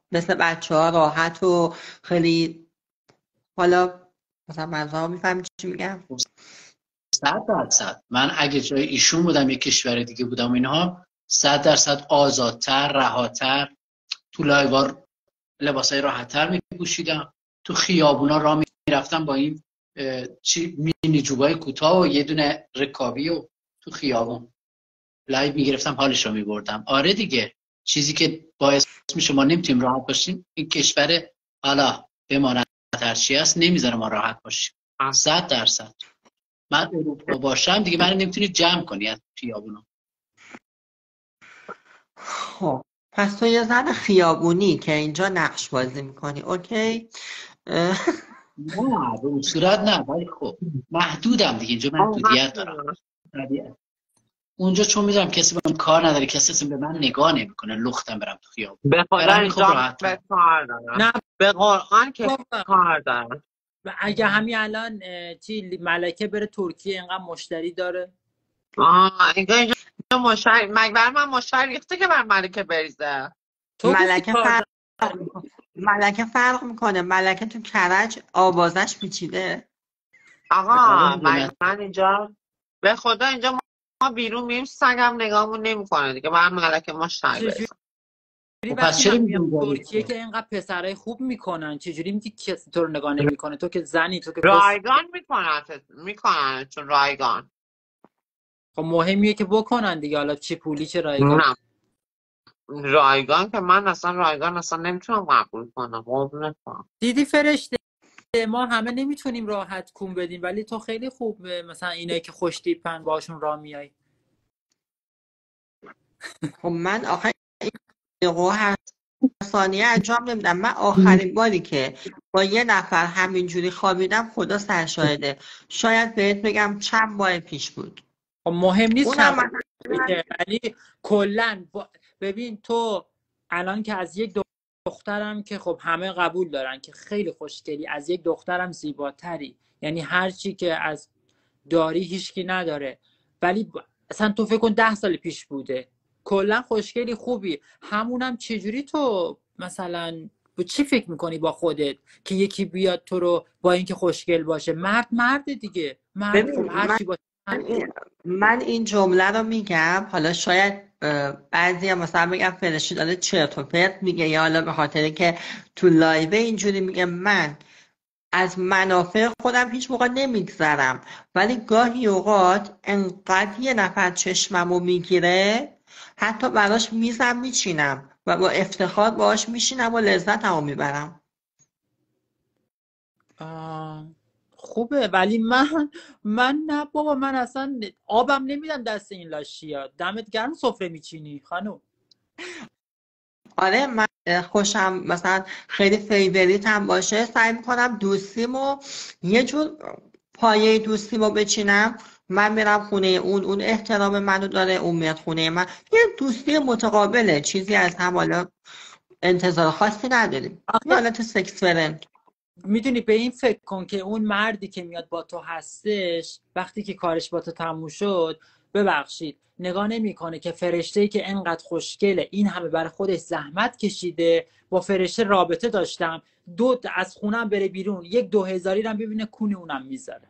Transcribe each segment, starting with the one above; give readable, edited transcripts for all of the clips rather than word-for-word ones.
مثل بچه‌ها راحت و خیلی، حالا مثلا منظورم میفهمی چی میگم؟ 100%. من اگه جای ایشون بودم، یک کشور دیگه بودم اینها، 100% آزادتر، رهاتر، تو لایوار لباسای راحت‌تر میپوشیدم، تو خیابونا راه میرفتم با این مینی جوبای کوتاه و یه دونه رکابی و تو خیابون لایو میگرفتم، حالش رو میبردم. آره دیگه، چیزی که باعث میشه ما نمیتونیم راحت باشیم این کشور، حالا بماند هرچی هست، نمیذاره ما راحت باشیم. 100%. من اروپا باشم دیگه من نمیتونی جمع کنی از خیابونا. خب پس تو یه زن خیابونی که اینجا نقش بازی میکنی، اوکی؟ نه به اون صورت نه، ولی خب محدودم دیگه، اینجا محدودیت دارم. طبیعت اونجا چون میدونم کسی با من کار نداره، کسی اصلا به من نگاه نمیکنه، لختم برم تو خیابون، به خدا برای همین خب اینجا راحت به تر. کار دارم، نه به قرآن که بابا، کار دارم. اگه همین الان چی ملکه بره ترکیه اینقدر مشتری داره. اینجا مشتری مگه بر من مشتری ریخته که بر ملکه بریزه؟ تو گفتی ملکه کار فرق داره. ملکه فرق میکنه. ملکه تو کرج آوازش پیچیده. آره آقا دیگه من من اینجا به خدا اینجا ما بیرون میریم سگم نگاهمون نمیکنه دیگه، بر ملکه مشتری چجوری بریزه. خب پس وقتی چرا من میام میگی ترکیه اونجا؟ که اینقدر پسرای خوب میکنن، چجوری میگی کسی تو رو نگاه نمیکنه؟ تو که زنی، تو که پس. رایگان میکنن چون رایگان. خب مهمیه که بکنن دیگه، حالا چه پولی چه رایگان. نه رایگان که من اصلا رایگان اصلا نمیتونم قبول کنم، قبول نکنم. دیدی فرشته، ما همه نمیتونیم راحت کون بدیم، ولی تو خیلی خوب مثلا اینایی که خوش تیپن باشون راه میای. خب من آخر یهو هر ثانیه انجام نمیدم. من آخرین باری که با یه نفر همینجوری خوابیدم، خدا سرشاهده، شاید بهت بگم چند ماه پیش بود. خب مهم نیست اونم چند مثلا که، ولی کلا ببین تو الان که از یک دخترم که خب همه قبول دارن که خیلی خوشگلی، از یک دخترم زیباتری، یعنی هر چی که از داری هیچکی نداره، ولی اصلا تو فکر کن 10 سال پیش بوده. کلا خوشگلی، خوبی، همونم چجوری تو مثلا چی فکر میکنی با خودت که یکی بیاد تو رو با اینکه خوشگل باشه، مرد دیگه، مرد خب ببین، هر چی باشه. من این جمله رو میگم، حالا شاید بعضی هم مثلا بگم فرشید داره چرت و پرت میگه، یا حالا به خاطر که تو لایو اینجوری میگه. من از منافع خودم هیچ موقع نمیگذرم، ولی گاهی اوقات انقدر یه نفر چشممو میگیره، حتی براش میزم میچینم و با افتخار باهاش میشینم و لذتمو میبرم. آه، خوبه، ولی من نه بابا، من اصلا آبم نمیدم دست این لاشیا. دمت گرم سفره میچینی خانم. آره، من خوشم مثلا خیلی فیوریت هم باشه، سعی میکنم دوستیمو یه جور پایه دوستیمو بچینم. من میرم خونه اون احترام منو داره، اون میاد خونه من، یه دوستی متقابله، چیزی از هم حالا انتظار خاصی نداریم، یه آخه حالت سکس فرند. میدونی به این فکر کن که اون مردی که میاد با تو هستش، وقتی که کارش با تو تموم شد، ببخشید نگاه نمیکنه که فرشته‌ای که انقدر خوشگله، این همه برای خودش زحمت کشیده، با فرشته رابطه داشتم، از خونم بره بیرون، یک 2000 هم ببینه کون اونم میذاره.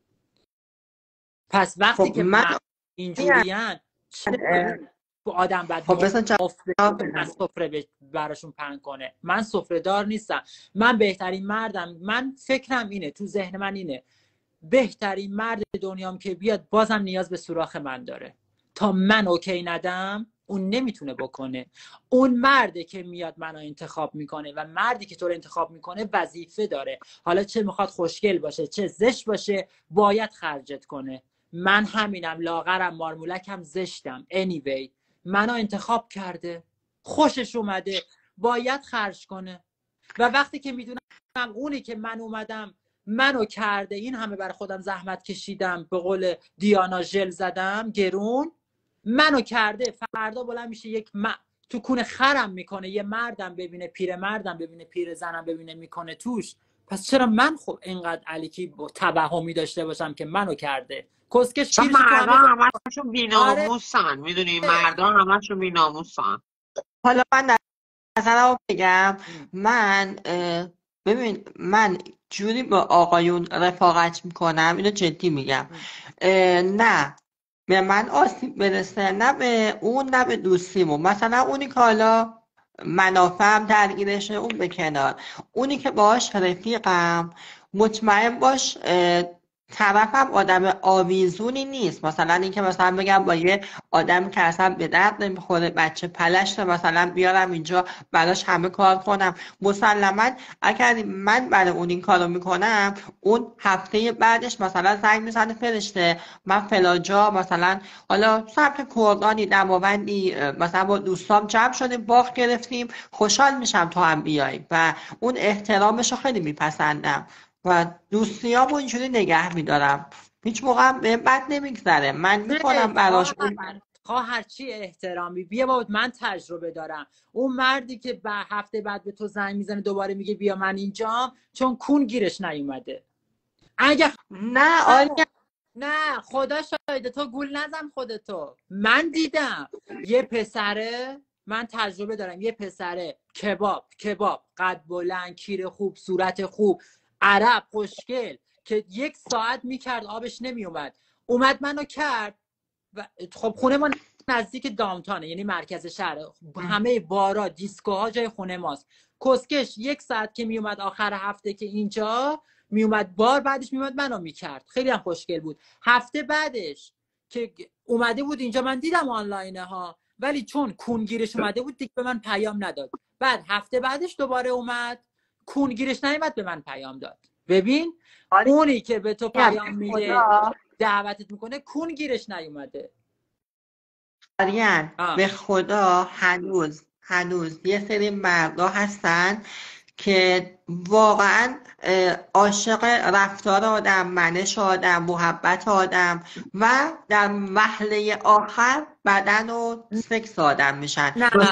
پس وقتی خب که من مرد اینجورین، چه با آدم بعد خب بسن جواب از بدم. سفره براشون پهن کنه؟ من سفره دار نیستم. من بهترین مردم، من فکرم اینه، تو ذهن من اینه، بهترین مرد دنیام که بیاد بازم نیاز به سوراخ من داره. تا من اوکی ندم اون نمیتونه بکنه. اون مرده که میاد منو انتخاب میکنه، و مردی که تو رو انتخاب میکنه وظیفه داره، حالا چه میخواد خوشگل باشه چه زشت باشه، باید خرجت کنه. من همینم، لاغرم، مارمولکم، زشتم، anyway منو انتخاب کرده، خوشش اومده، باید خرج کنه. و وقتی که میدونم اونی که من اومدم منو کرده، این همه برای خودم زحمت کشیدم، به قول دیانا ژل زدم گرون، منو کرده، فردا بلند میشه تو کون خرم میکنه، یه مردم ببینه، پیر مردم ببینه، پیر زنم ببینه میکنه توش. پس چرا من خب اینقدر علیکی با توهمی داشته باشم که منو کرده؟ کسکش چون کیرشو تو مردا همه همشون آره. بی‌ناموسن، میدونی مردا همشون بی‌ناموسن. حالا من نظرمو بگم. من ببین، من جوری با آقایون رفاقت میکنم، اینو جدی میگم، نه به من آسیب برسه، نه به اون، نه به دوستیمون. مثلا اونی که حالا منافعم درگیرشه اون به کنار، اونی که باش رفیقم مطمئن باش طرفم آدم آویزونی نیست. مثلا اینکه مثلا بگم با یه آدمی که اصلا به درد نمیخوره، بچه پلشته، مثلا بیارم اینجا براش همه کار کنم. مسلما اگر من برای اون این کارو میکنم، اون هفته بعدش مثلا زنگ میزنه فرشته من فلان جا مثلا حالا سمت کردانی دماوندی مثلا با دوستام جمع شدیم باغ گرفتیم، خوشحال میشم تو هم بیای و اون احترامش رو خیلی میپسندم و دوستیامو اینجوری نگه میدارم. هیچ موقع هم بهم بد نمیگذره، من میکنم براش اون. خواهر چی احترامی؟ بیا بابا، من تجربه دارم. اون مردی که هفته بعد به تو زنگ میزنه دوباره میگه بیا من اینجام، چون کون گیرش نیومده. اگه نه آریا، نه خدا شاهده، تو گول نزن خودتو. من دیدم یه پسره، من تجربه دارم، یه پسره کباب قد بلند، کیر خوب، صورت خوب، عرب، خوشگل، که 1 ساعت میکرد آبش نمیومد، اومد منو کرد. و خب خونه ما نزدیک دامتانه، یعنی مرکز شهر، همه بارا دیسکوها جای خونه ماست. کسکش 1 ساعت که میومد آخر هفته که اینجا میومد بار، بعدش میومد منو میکرد. خیلی هم خوشگل بود. هفته بعدش که اومده بود اینجا، من دیدم آنلاینه ها، ولی چون کونگیرش اومده بود دیگه به من پیام نداد. بعد هفته بعدش دوباره اومد، کونگیرش نیومد به من پیام داد. ببین اونی که به تو پیام میده دعوتت میکنه کونگیرش نیومده. آریان به خدا هنوز یه سری مردا هستن که واقعا عاشق رفتار آدم، منش آدم، محبت آدم و در وهله آخر بدن و سکس آدم میشن.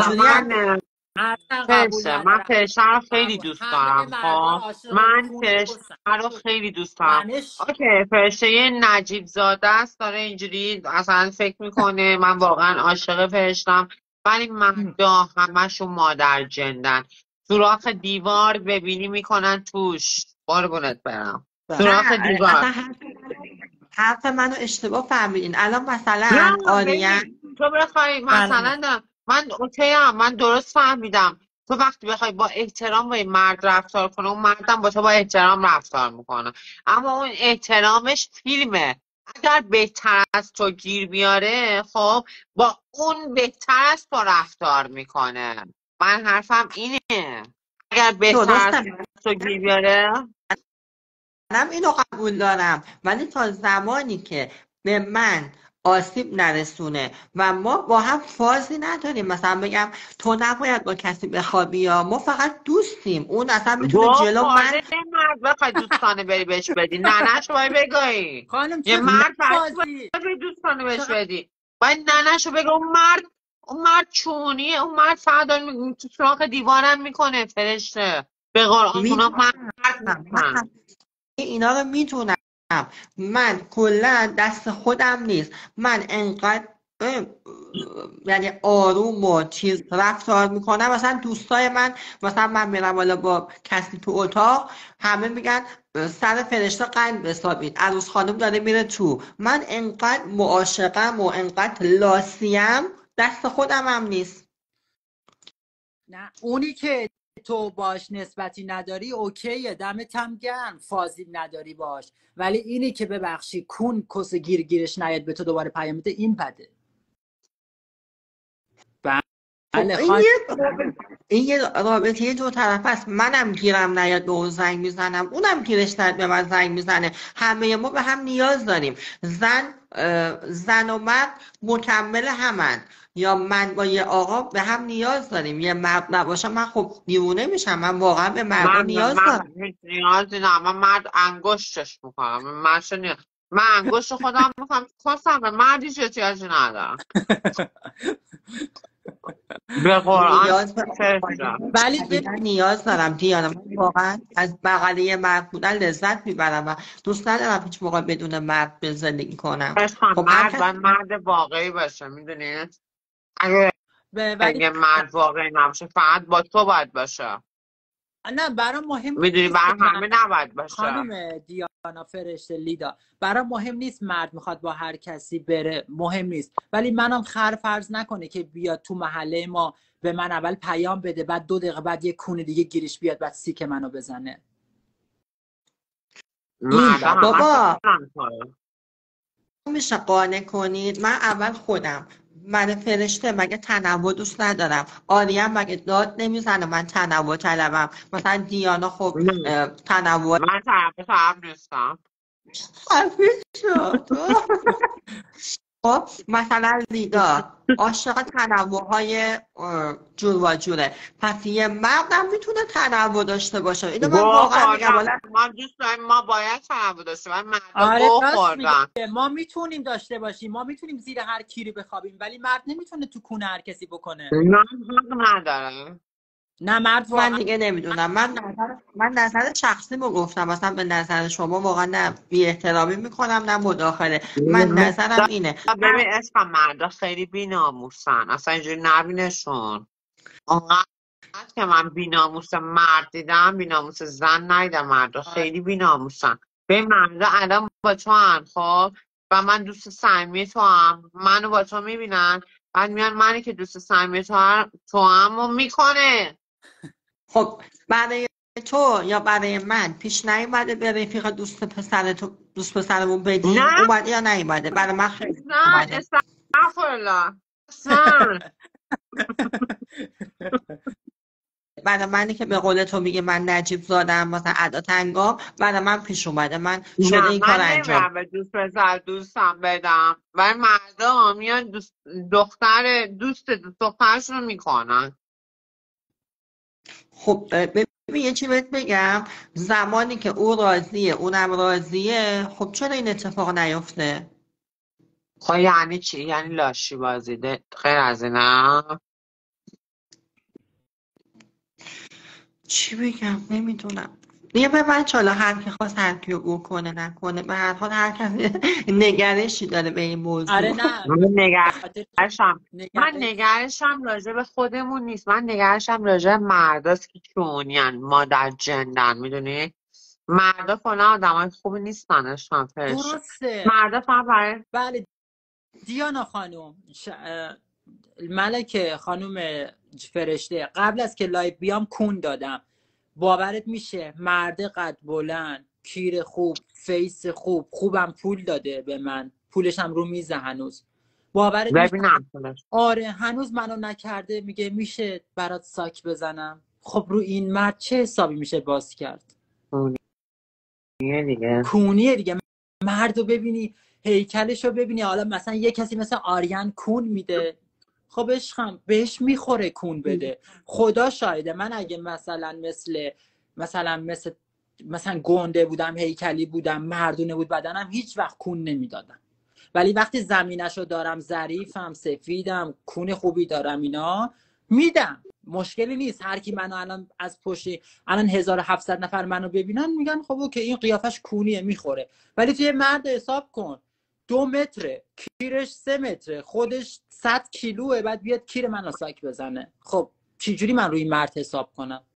من فرشته رو خیلی دوست دارم. من فرشته رو خیلی دوست دارم. اوکی، فرشته نجیب زاده است، داره اینجوری اصلا فکر میکنه من واقعا عاشق فرشتم، ولی مهدا همشون مادر جندن. سوراخ دیوار ببینی میکنن توش. قربونت برم، سوراخ دیوار. حرف منو اشتباه فهمیدین. الان مثلا آریان تو بخوای مثلا من اوکیم، من درست فهمیدم. تو وقتی بخوای با احترام با مرد رفتار کنه، اون مردم با تو با احترام رفتار میکنه، اما اون احترامش فیلمه. اگر بهتر از تو گیر بیاره، خب با اون بهتر از تو رفتار میکنه. من حرفم اینه، اگر بهتر از تو گیر بیاره. منم اینو قبول دارم، ولی تا زمانی که به من آسیب نرسونه و ما با هم فازی نداریم، مثلا بگم تو نباید با کسی بخوابی یا ما فقط دوستیم، اون اصلا میتونه جلو من بخوای دوستانه بری بهش بدی، ننه‌شو باید بگی. یه مرد باید دوستانه بهش بدی، باید ننه‌شو بگی. اون مرد چونیه، اون مرد فقط تو سراغ دیوارم میکنه. فرشته به قرآن اونا مرد اینا رو میتونم. من کلا دست خودم نیست، من انقدر یعنی آروم و چیز رفتار میکنم. مثلا دوستای من، مثلا من میرم بالا با کسی تو اتاق، همه میگن سر فرشته قند بسابید، عروس خانم داره میره تو. من انقدر معاشقم و انقدر لاسیم، دست خودم هم نیست. نه اونی که تو باش نسبتی نداری اوکیه، دمت هم گرم، فاضی نداری باش، ولی اینی که ببخشی کون کس گیرش نیاد به تو دوباره پیام میده، این بده. بله این یه رابطه دو طرف است. منم گیرم نیاد به اون زنگ میزنم، اونم گیرش نیاد به من زنگ میزنه. همه ما به هم نیاز داریم. زن و مرد مکمل همن، یا من با یه آقا به هم نیاز داریم. یه مرد نباشه من خب دیوونه میشم. من واقعا به مرد نیاز دارم. نیازی نه، من مرد انگشتش میکنم. من انگشت خودم میکنم کسم، به مردی احتیاجی ندارم. به قرآن ولی نیاز دارم دیانا. من واقعا از بغل مرد بودن لذت میبرم و دوست ندارم هیچ موقع بدون مرد به زندگی کنم. خب مرد واقعی باشه، میدونی؟ اگه مرد واقعی نباشه فقط با تو باید باشه. نه برام مهم میدونی نیست برای همه نباید باشه. خانم دیانا فرشته لیدا، برام مهم نیست مرد میخواد با هر کسی بره، مهم نیست، ولی منم فرض نکنه که بیاد تو محله ما به من اول پیام بده، بعد 2 دقیقه بعد یه کون دیگه گیرش بیاد، بعد سیک منو بزنه. بابا میشه قانع کنید؟ من اول خودم، من فرشته مگه تنوع دوست ندارم؟ آریم مگه داد نمیزنه من تنوع طلبم؟ مثلا دیانا خب تنوع. من طرف نیستم. حرفی شد. خب مثلا لیدا عاشق تنوع های جور و جوره، پس یه مردم میتونه تنوع داشته باشه. اینو من واقعا میگم. ما دوست داریم، ما باید تنوع داشته باشیم. آره راست میگه، ما میتونیم داشته باشیم، ما میتونیم زیر هر کیری بخوابیم، ولی مرد نمیتونه تو کونه هر کسی بکنه. نه حق نداره. نه مرد من دیگه نمیدونم. من نظر شخصیمو گفتم، مثلا به نظر شما واقعا نه بی احترامی میکنم نه مداخله. من نظرم اینه. ببین عشقم، مردا خیلی بی‌ناموسن، اصلا اینجوری نبینشون. اونقدر که من بی‌ناموس مرد دیدم بی‌ناموس زن ندیدم. مردا خیلی بی‌ناموسن. ببین مردا الان با تو هن، خب، و من دوست صمیمی تو هم، منو با تو میبینن، بعد میان منی که دوست صمیمی تو هم و میکنه. خب برای تو یا برای من پیش نیومده به رفیق دوست پسرمون بدیم؟ اومده یا نیومده؟ برای من خیلی اومده. استغفرالله. برای منی که به قول تو میگه من نجیب زادم، مثلا ادا تنگام، برای من پیش اومده، من شده این کار انجام. من دوست پسر دوستم بدم و مردم میان دوست دخترشون رو میکنن. خب ببین یه چی بهت بگم، زمانی که او راضیه اونم راضیه، خب چرا این اتفاق نیفته؟ خب یعنی چی؟ یعنی لاشی بازیده خیر از اینه؟ چی بگم نمیدونم. یه به من چالا هر کی خواست هر کیو او کنه نکنه، به هر حال هر کسی نگرشی داره به این موضوع. آره نه من نگرشم راجع به خودمون نیست، من نگرشم راجع به مرداست که چونین مادر جندن، میدونی؟ مردا کلا آدمای خوبی نیستن. اشکان درسته. مردا فقط برای بله دیانا خانم، ملکه خانم فرشته، قبل از که لایو بیام کون دادم. باورت میشه مرد قد بلند، کیر خوب، فیس خوب، خوبم پول داده به من، پولشم رو میزه هنوز. باورت میشه؟ آره هنوز منو نکرده، میگه میشه برات ساک بزنم. خب رو این مرد چه حسابی میشه باز کرد؟ کونیه دیگه. مردو ببینی، هیکلشو ببینی، حالا مثلا یه کسی مثل آریان کون میده، خب عشقم بهش میخوره کون بده. خدا شاهده من اگه مثلا گنده بودم، هیکلی بودم، مردونه بود بدنم، هیچ وقت کون نمیدادم. ولی وقتی زمینشو دارم، ظریفم، سفیدم، کون خوبی دارم، اینا میدم، مشکلی نیست. هر کی منو الان از پشت الان 1700 نفر منو ببینن میگن خب اوکی این قیافش کونیه، میخوره. ولی توی مرد حساب کن 2 متره، کیرش 3 متره، خودش 100 کیلوه، بعد بیاد کیر منو ساک بزنه. خب چجوری من روی مرد حساب کنم؟